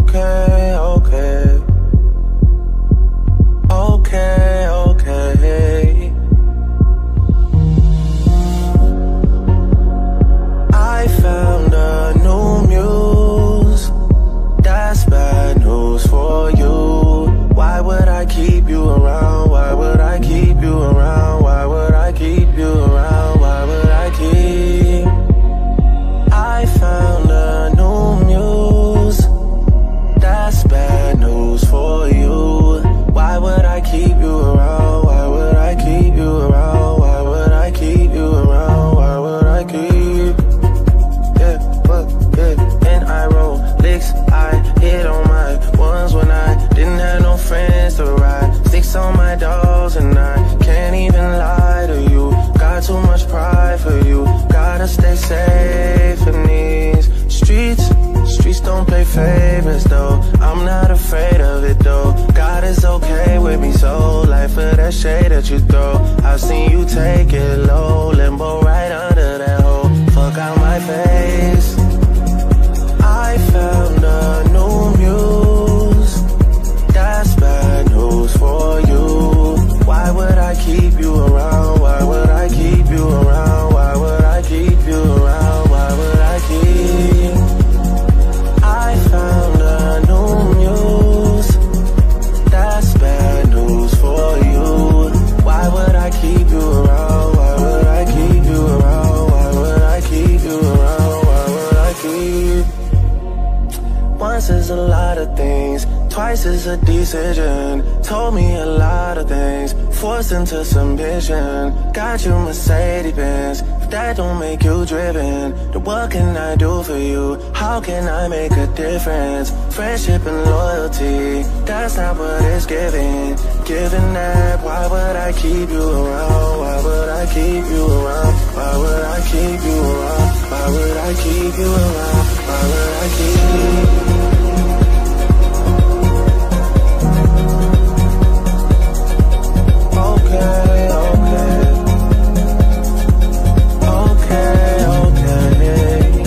Okay, okay. Okay, okay. I found a new muse. That's bad news for you. Why would I keep you around? Why would I keep you around? Why would I keep you around? Why would I keep? I found a new muse. That's bad news for you. Why would I keep you around? Why would I keep you around? Why would I keep you around? Why would I keep? Yeah, but yeah. And I roll licks, I hit on my ones when I didn't have no friends to ride. Sticks on my dolls and I can't even lie to you. Got too much pride for you. Gotta stay safe in these streets. Streets don't play favorites though. I'm not afraid of it though. God is okay with me, so life for that shade that you throw. I've seen you take it low, limbo right under that hole. Fuck out my face. I found a new muse. That's bad news for you. Why would I keep you around? Why would I keep you around? Why would I keep you around? Why would I keep? I found a new muse. That's bad news for you. Why would I keep you around? Why would I keep you around? Why would I keep you around? Why would I keep? Once is a lot of things, twice is a decision. Told me a lot of things, forced into submission. Got you Mercedes-Benz, if that don't make you driven, then what can I do for you? How can I make a difference? Friendship and loyalty, that's not what it's giving. Given that, why would I keep you around? Why would I keep you around? Why would I keep you around? Why would I keep you around? Why would I keep? Okay, okay. Okay, okay.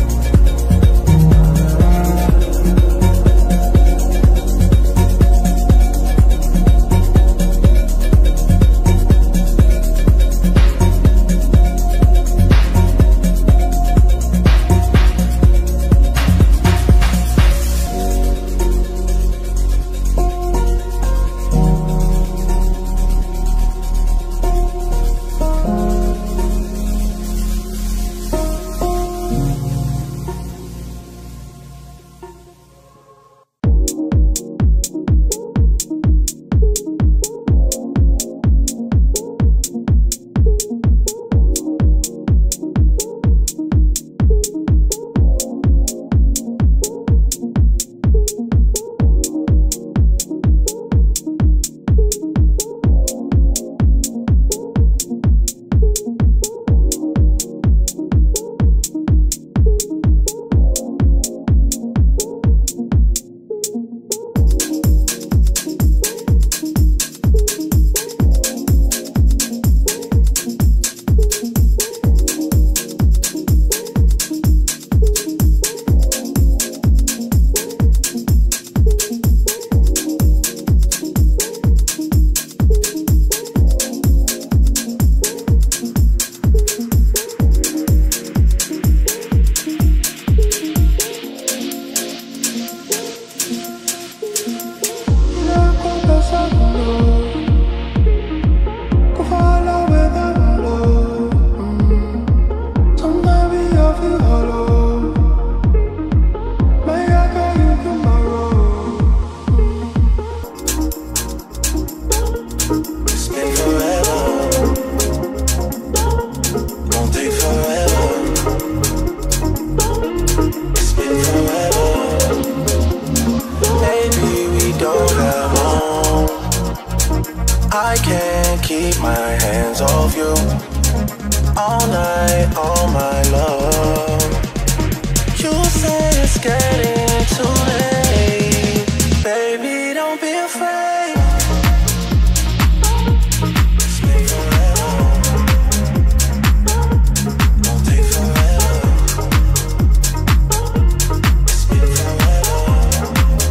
I can't keep my hands off you. All night, all my love. You say it's getting too late. Baby, don't be afraid. It's been forever. Won't take forever. It's been forever.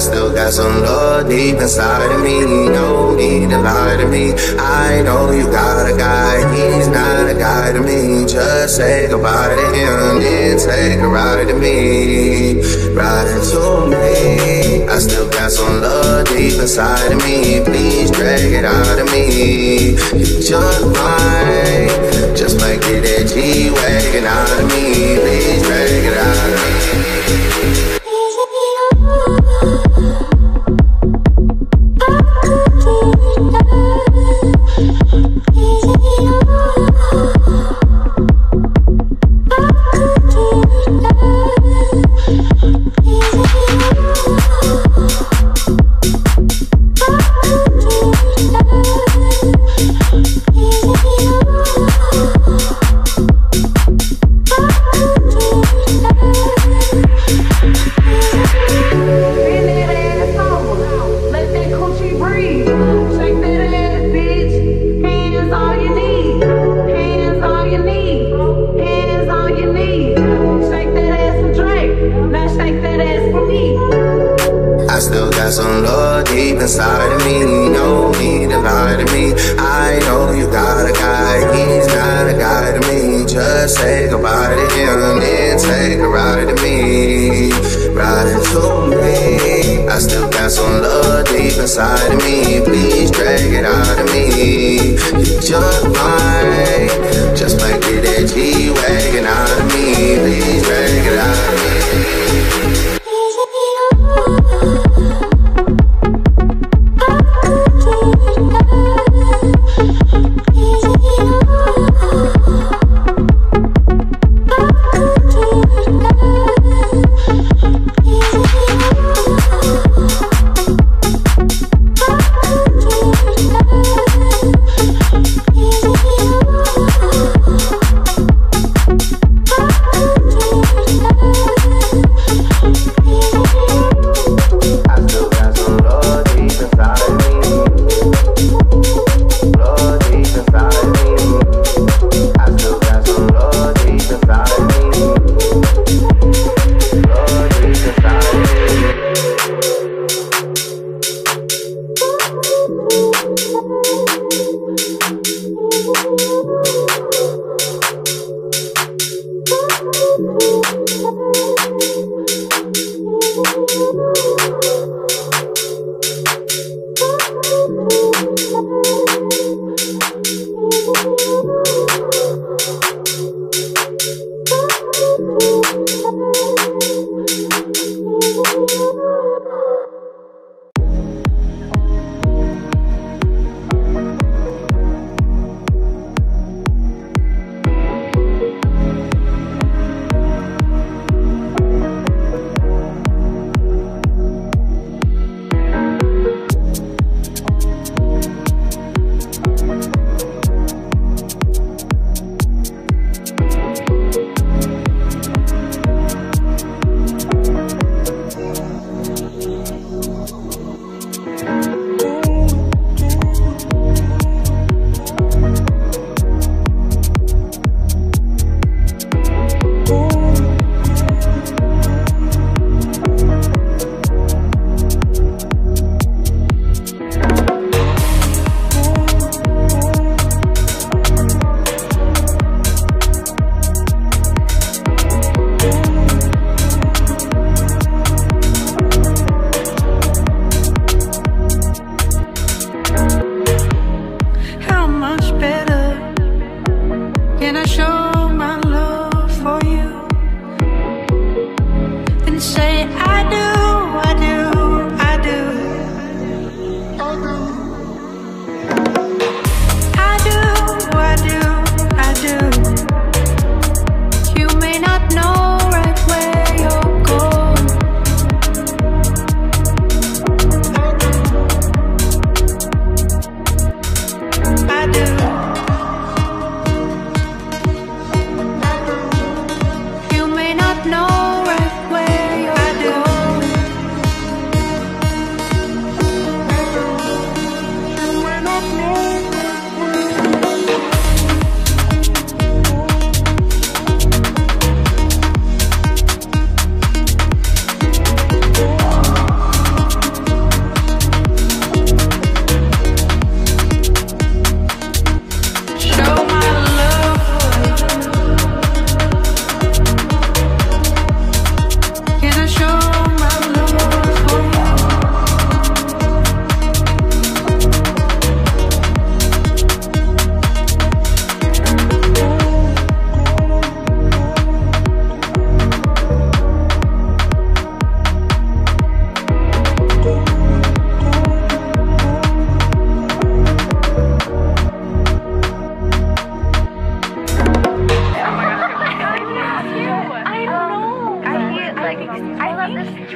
still got some love deep inside of me. No need to lie to me. I know you got a guy, he's not a guy to me. Just say goodbye to him, then take a ride to me. Ride to me. I still got some love deep inside of me. Please drag it out of me. You just mine. Just might get that G-Wagon out of me. Please drag it out of me. Some love deep inside of me. No need to lie to me. I know you got a guy, he's not a guy to me. Just say goodbye to him, then take a ride to me. Ride to me. I still got some love deep inside of me. Please drag it out of me. You just mine. Just might get that G-Wagon out of me. Please drag it out of me.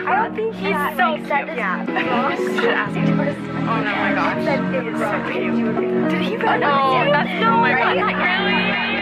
I don't think he's so cute. Yeah. You should ask him. Oh no, my gosh. It was so cute. Did he put no, that's no, oh my god, not really.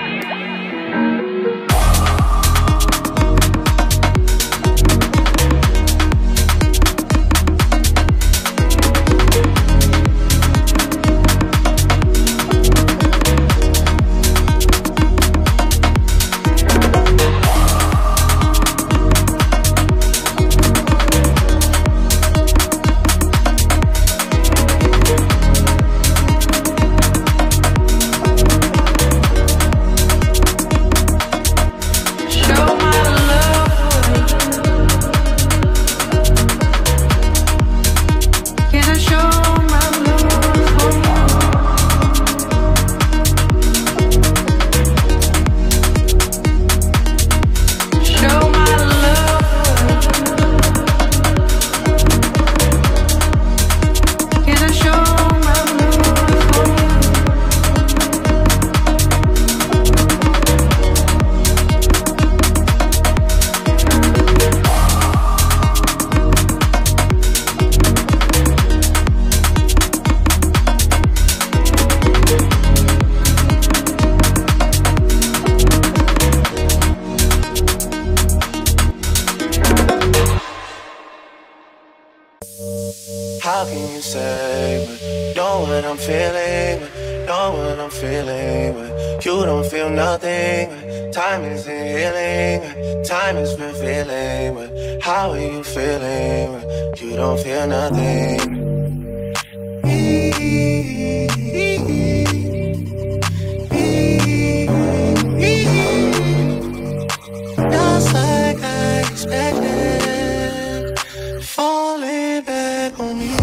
How can you say, but know what I'm feeling, but know what I'm feeling, but you don't feel nothing, but time isn't healing, but time has been feeling, but how are you feeling, but you don't feel nothing. Just like I expected, falling back on me.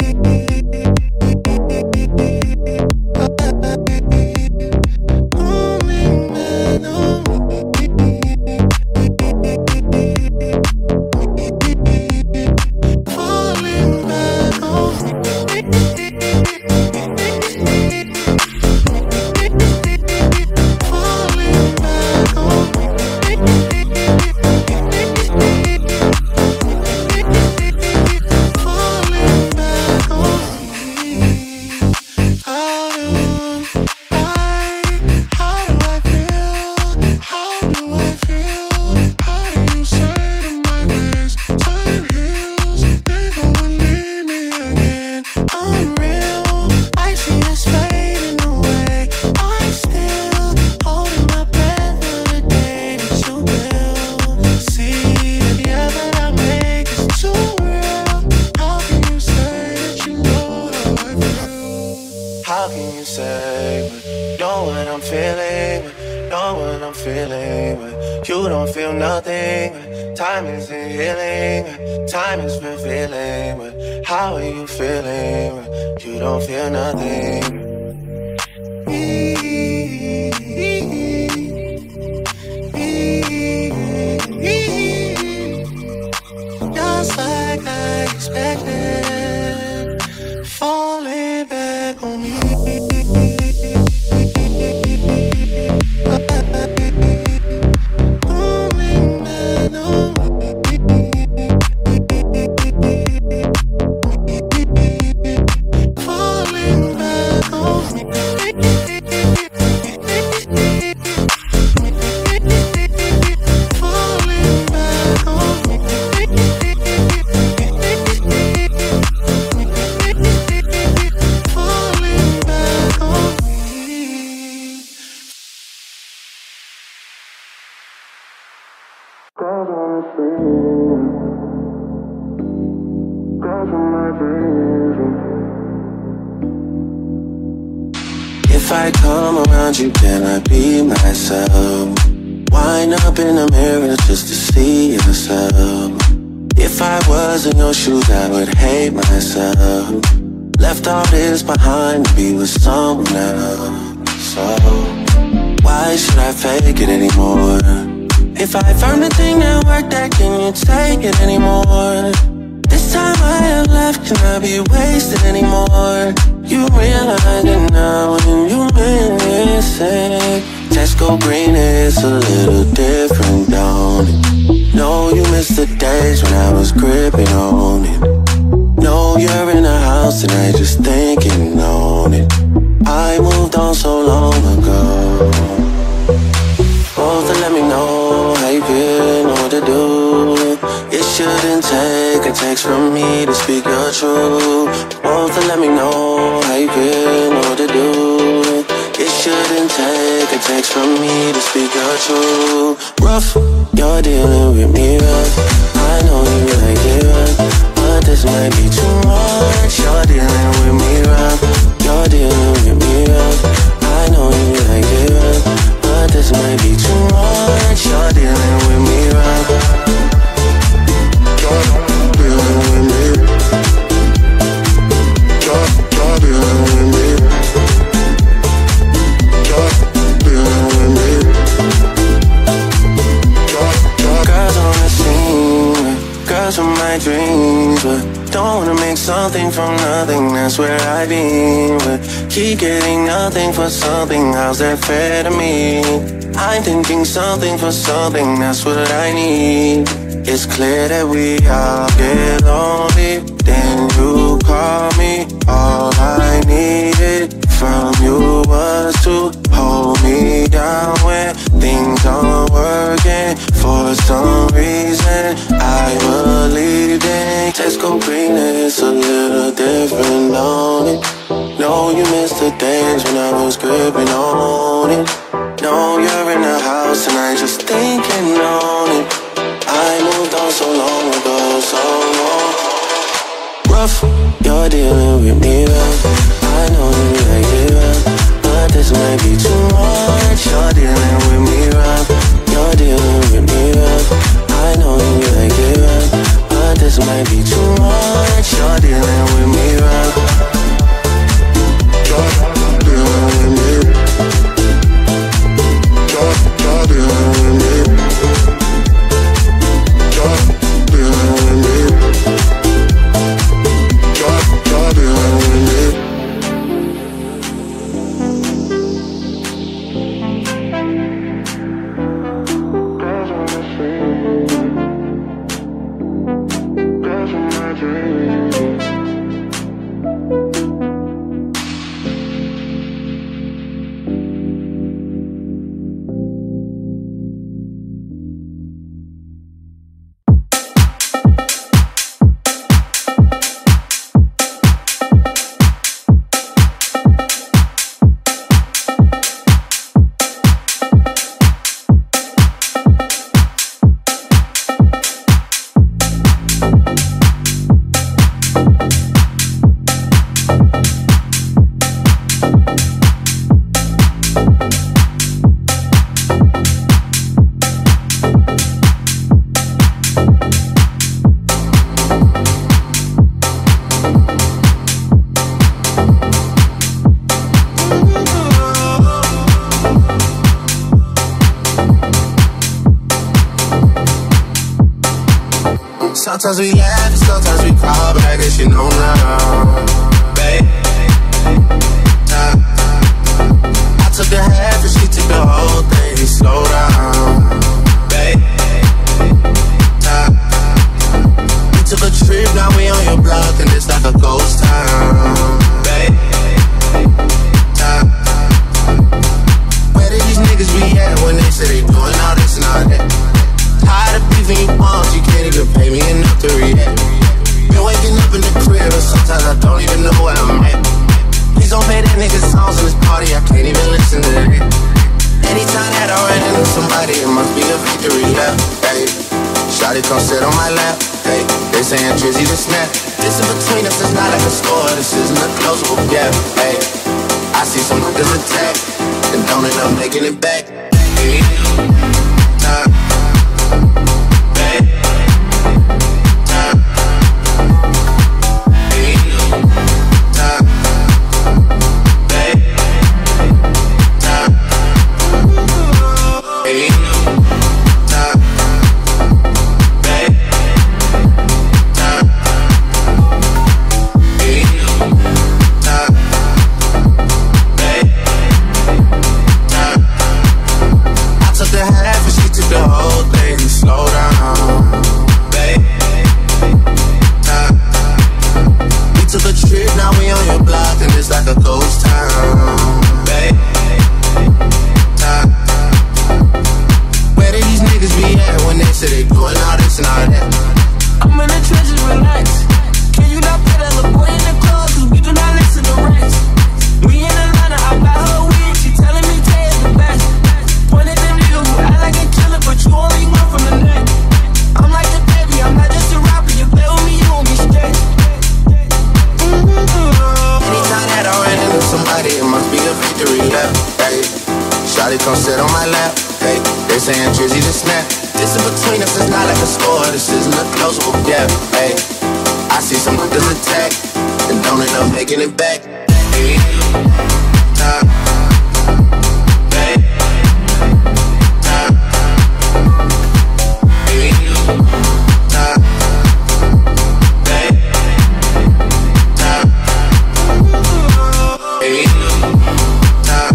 How can you say, but know what I'm feeling, but know what I'm feeling, but you don't feel nothing, but time isn't healing, but time has been feeling, but how are you feeling, but you don't feel nothing. Just like I expected, falling back on me. If I come around you, can I be myself? Wind up in the mirror just to see yourself. If I was in your shoes, I would hate myself. Left all this behind to be with someone else. So why should I fake it anymore? If I found a thing that worked, that can you take it anymore? This time I have left, can I be wasted anymore? You realize it now when you miss it. Tesco green is a little different, don't it? No, you miss the days when I was gripping on it. No, you're in the house tonight just thinking on it. I moved on so long ago. Supposed to let me know how you feel, know what to do. It shouldn't take a text from me to speak your truth. Supposed to let me know how you feel, know what to do. It shouldn't take a text from me to speak your truth. Rough, you're dealing with me rough. I know you like it rough, but this might be too much. You're dealing with me rough. You're dealing with me rough. I know you like it rough, but this might be too much. You're dealing with me rough. You're dealing with me. You're dealing with me. Girls on the scene, girls from my dreams, but don't wanna make something from nothing, that's where I've been. But keep getting nothing for something, how's that fair to me? I'm thinking something for something, that's what I need. It's clear that we all get lonely, then you call me. All I needed from you was to hold me down when things aren't working. For some reason I believed in Tesco green, it's a little different on it. No, you missed the days when I was gripping on it. No, you're in the house and I just thinking on it. I moved on so long ago, so long. Rough, you're dealing with me rough. I know you like it rough, but this might be too much. You're dealing with me rough. You're dealing with me rough. I know you like it rough, but this might be too much. You're dealing with me rough. You're dealing with me. You're dealing with me. You're dealing with me. You're dealing with me. Sometimes we laugh and sometimes we cry, but I guess you know now, babe. I took the half and she took the whole thing. Slow down, babe. We took a trip, now we on your block and it's like a ghost town, babe. Where did these niggas be at when they say they doing all this and all that? Tired of beefing you punks, you can't even pay me enough to react. Been waking up in the crib and sometimes I don't even know where I'm at. Please don't play that nigga songs in this party, I can't even listen to that. Anytime that I run into somebody, it must be a victory lap, hey. Shawty come sit on my lap, hey. They saying Drizzy the snap. This in between us, it's not like a score, this isn't a closable gap, hey. I see some niggas attack and don't end up making it back, hey. saying Drizzy to snap. This is between us, it's not like a store. This isn't a closable gap. Hey, I see some niggas attack and don't end up making it back. Hey, time. Hey, time. Hey, time. Hey, time. Hey, time.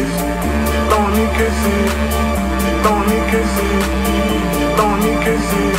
Don't need kisses.